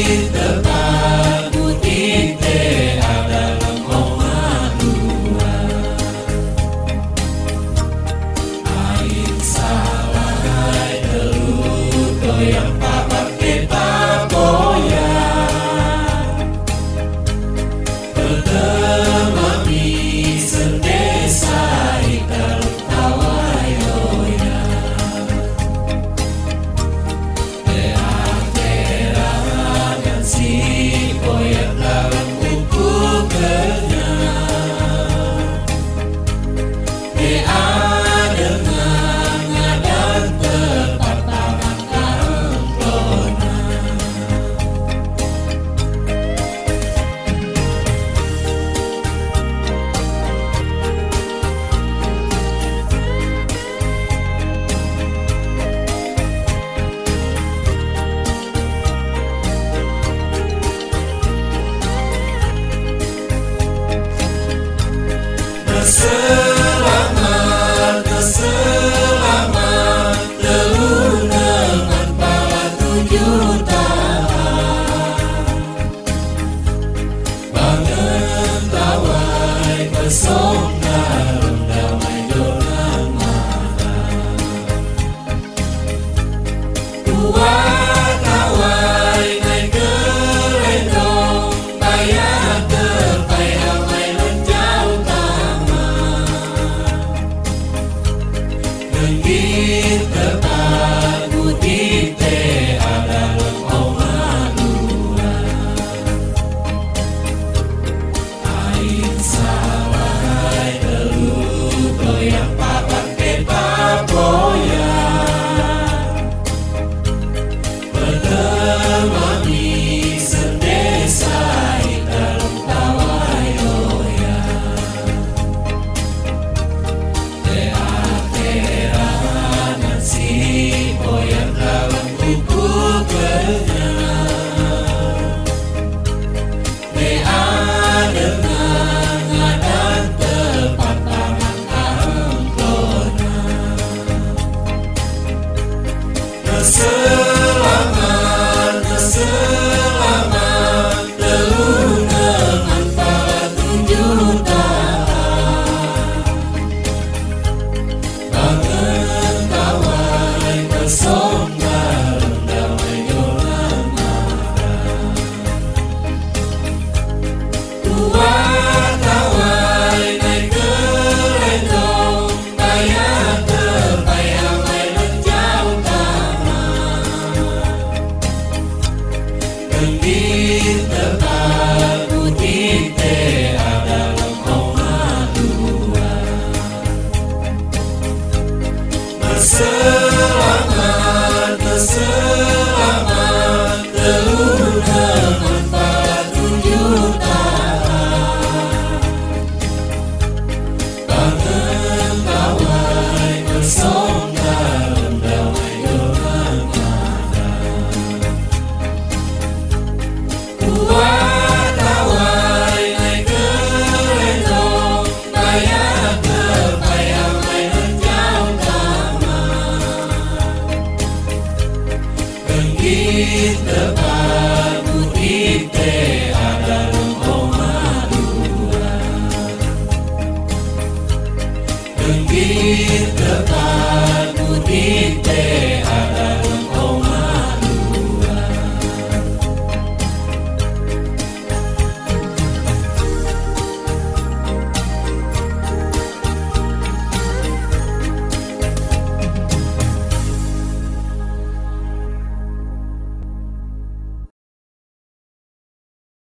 Selamat, selamat, Lalu dengan pala 7 tahun. Bangun tawai pesong dalam damai dolan mata. Tua tawai naik kerendong, bayar terpai amai lenjau taman. Genggit tepat putih teh ada lempau madura. Air salai Lalu goyang papan kita boyang. Bertemani sendesai dalam tawai loyang. Teateran si goyang dalam buku kenyang. Dea dengan ngadan tepat tangan angklona. Selamat, selamat, Lalu dengan pala 7 tahun. Bangun tawai pesong dalam damai dolan mata. Tua tawai naik kerendong, bayar terpai amai lenjau taman. Genggit tepat putih teh ada lempau madura. Selamat, selamat, Lalu dengan pala 7 tahun. Bangun tawai pesong dalam damai dolan mata. Tua tawai naik kerendong, bayar terpai amai lenjau taman. Genggit tepat putih teh ada lempau madura. Genggit tepat putih teh